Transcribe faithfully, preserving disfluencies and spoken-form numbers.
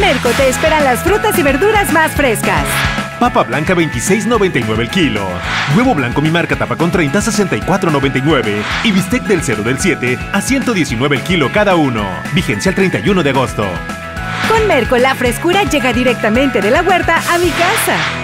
Merco te esperan las frutas y verduras más frescas. Papa blanca veintiséis noventa y nueve el kilo. Huevo blanco mi marca tapa con treinta sesenta y cuatro noventa y nueve. Y bistec del cero del siete a ciento diecinueve el kilo cada uno. Vigencia el treinta y uno de agosto. Con Merco la frescura llega directamente de la huerta a mi casa.